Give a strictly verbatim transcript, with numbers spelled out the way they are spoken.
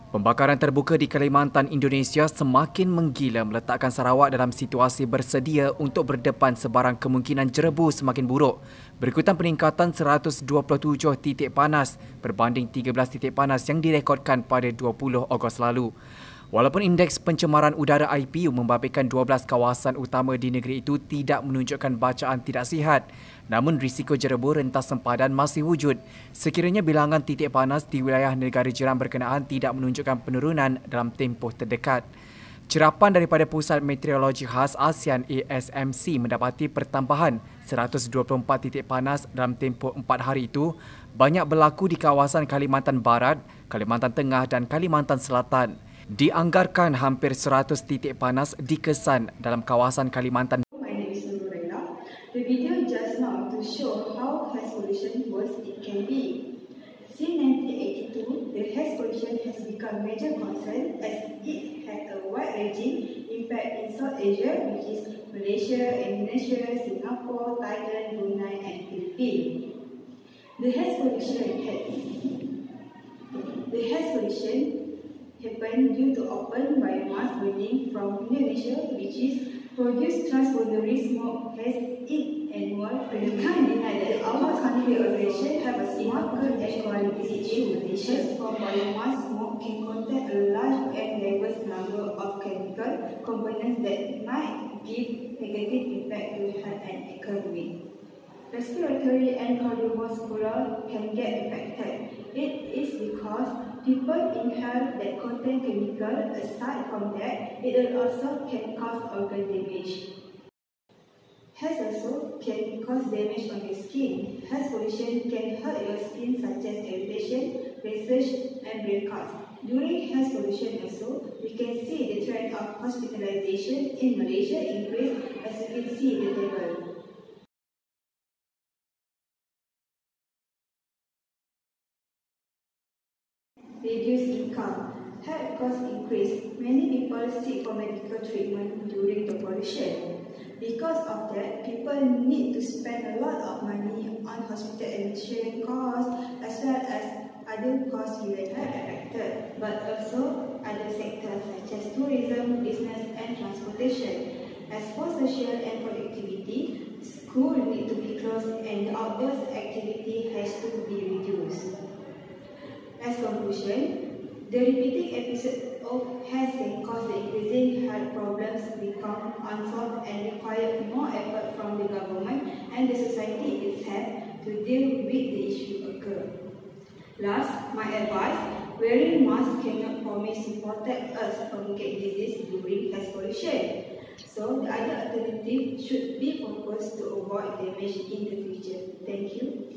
Pembakaran terbuka di Kalimantan, Indonesia semakin menggila meletakkan Sarawak dalam situasi bersedia untuk berdepan sebarang kemungkinan jerebu semakin buruk. Berikutan peningkatan seratus dua puluh tujuh titik panas berbanding tiga belas titik panas yang direkodkan pada dua puluh Ogos lalu. Walaupun indeks pencemaran udara I P U membabitkan dua belas kawasan utama di negeri itu tidak menunjukkan bacaan tidak sihat, namun risiko jerebu rentas sempadan masih wujud sekiranya bilangan titik panas di wilayah negara jiran berkenaan tidak menunjukkan penurunan dalam tempoh terdekat. Cerapan daripada Pusat Meteorologi Khas ASEAN A S M C mendapati pertambahan seratus dua puluh empat titik panas dalam tempoh empat hari itu banyak berlaku di kawasan Kalimantan Barat, Kalimantan Tengah dan Kalimantan Selatan. Dianggarkan hampir seratus titik panas dikesan dalam kawasan Kalimantan. My name is Nurul. The video just now to show how haze pollution worse it can be. Since nineteen eighty-two, the haze pollution has become major concern as it had a wide-ranging impact in South Asia, which is Malaysia, Indonesia, Singapore, Thailand, Brunei, and Philippines. The haze pollution had the haze pollution happened due to open biomass burning from Indonesia, which is produced transboundary smoke has in annual. We can't deny that our country of Malaysia have a significant air quality issue. Emissions from biomass smoke can contain a large and diverse number of chemical components that might give negative impact to health and economy. Respiratory and cardiovascular can get affected. It is because people inhale that contain chemical. Aside from that, it also can cause organ damage. Haze also can cause damage on your skin. Haze pollution can hurt your skin such as irritation, rashes, and breakouts. During haze pollution also, we can see the trend of hospitalization in Malaysia increase, as you can see in the table. Reduce income. Health costs increase. Many people seek for medical treatment during the pollution. Because of that, people need to spend a lot of money on hospital admission costs as well as other costs related affected, but also other sectors such as tourism, business and transportation. As for social and productivity, school need to be closed and the outdoors activity has to be reduced. As conclusion, the repeating episode of haze can cause the increasing health problems become unsolved and require more effort from the government and the society itself to deal with the issue occur. Last, my advice, wearing masks cannot promise to protect us from get disease during haze pollution. So the other alternative should be proposed to avoid damage in the future. Thank you.